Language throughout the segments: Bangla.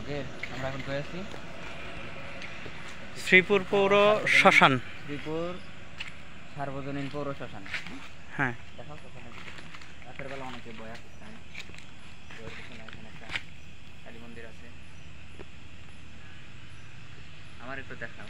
আমরা এখন কই আছি? শ্রীপুর পৌর শ্মশান। শ্রীপুর সার্বজনীন পৌর শ্মশান। হ্যাঁ, দেখাও শ্মশানে রাতের বেলা অনেকে বয়া করতেন। এখানে একটা কালী মন্দির আছে, আমার একটু দেখাও।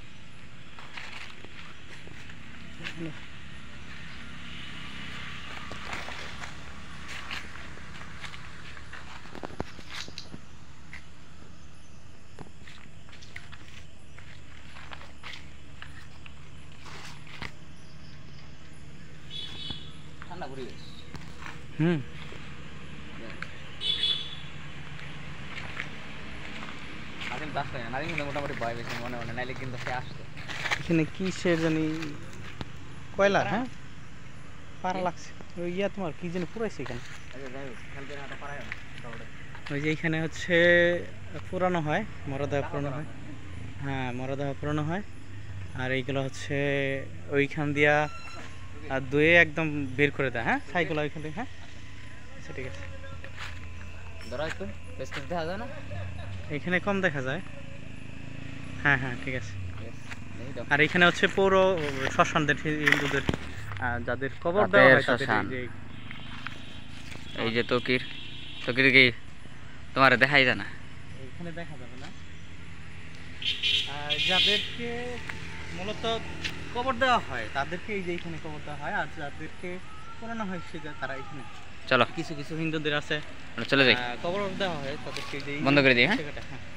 ঠান্ডা পরিবেশ। মোটামুটি ভয় বেশি মনে মনে, নাইলে কিন্তু সে আসতো। এখানে কি সে জানি কয়লা, হ্যাঁ পারা লাগছে। ওই ইয়া তোমার কি জানি পুরাইছে এখানে। ওই যে এখানে হচ্ছে পুরানো হয়, মরদেহ পুরানো হয়। হ্যাঁ, মরদেহ পুরানো হয়। আর এইগুলো হচ্ছে ওইখান দিয়া ধুয়ে একদম বের করে দেয়। হ্যাঁ, সাইকেল ওইখানে। হ্যাঁ আচ্ছা, ঠিক আছে। ধরো একটু দেখা যায় না, এখানে কম দেখা যায়। হ্যাঁ হ্যাঁ, ঠিক আছে। আর এখানে হচ্ছে পৌর শ্মশানদের, হিন্দুদের যাদের কবর দেওয়া হয় তাদের এই যে তকির কি তোমার দেখাই যায় না, এখানে দেখা যাবে না। যাদেরকে মূলত কবর দেওয়া হয় তাদেরকে এই যে এখানে কবর দেওয়া হয়, আর যাদেরকে পুরানো হয় সে তারা এখানে। চলো, কিছু কিছু হিন্দুদের আছে চলে যাই, কবর দেওয়া হয় তাদেরকে। বন্ধ করে দিই। হ্যাঁ।